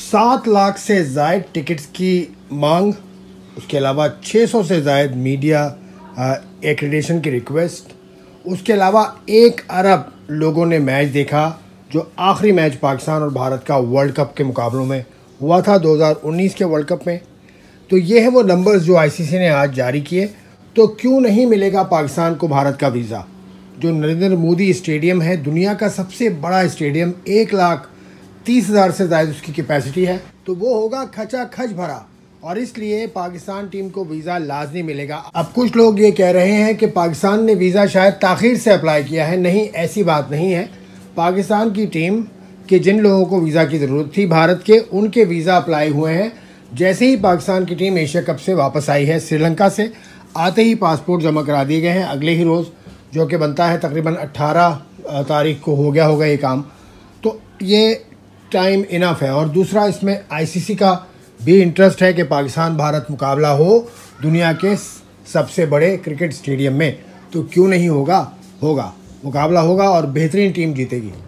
7 लाख से ज़ायद टिकट्स की मांग, उसके अलावा 600 से ज़ायद मीडिया एक्रेडिटेशन की रिक्वेस्ट, उसके अलावा 1 अरब लोगों ने मैच देखा, जो आखिरी मैच पाकिस्तान और भारत का वर्ल्ड कप के मुकाबलों में हुआ था 2019 के वर्ल्ड कप में। तो ये है वो नंबर्स जो आईसीसी ने आज जारी किए। तो क्यों नहीं मिलेगा पाकिस्तान को भारत का वीज़ा? जो नरेंद्र मोदी स्टेडियम है, दुनिया का सबसे बड़ा स्टेडियम, 1,30,000 से ज़्यादा उसकी कैपेसिटी है, तो वो होगा खचाखच भरा, और इसलिए पाकिस्तान टीम को वीज़ा लाजमी मिलेगा। अब कुछ लोग ये कह रहे हैं कि पाकिस्तान ने वीज़ा शायद ताख़ीर से अप्लाई किया है। नहीं, ऐसी बात नहीं है। पाकिस्तान की टीम के जिन लोगों को वीज़ा की ज़रूरत थी भारत के, उनके वीज़ा अप्लाई हुए हैं। जैसे ही पाकिस्तान की टीम एशिया कप से वापस आई है श्रीलंका से, आते ही पासपोर्ट जमा करा दिए गए हैं अगले ही रोज़, जो कि बनता है तकरीबन 18 तारीख को हो गया होगा ये काम। तो ये टाइम इनफ है। और दूसरा, इसमें आईसीसी का भी इंटरेस्ट है कि पाकिस्तान भारत मुकाबला हो दुनिया के सबसे बड़े क्रिकेट स्टेडियम में। तो क्यों नहीं होगा? होगा, मुकाबला होगा और बेहतरीन टीम जीतेगी।